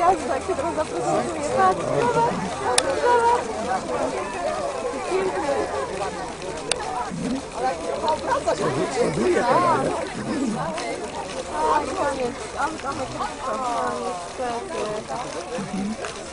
gwiazda, jak się teraz zaprezentuje. Patrz, pięknie. Obraca się. A, koniec. A, niestety.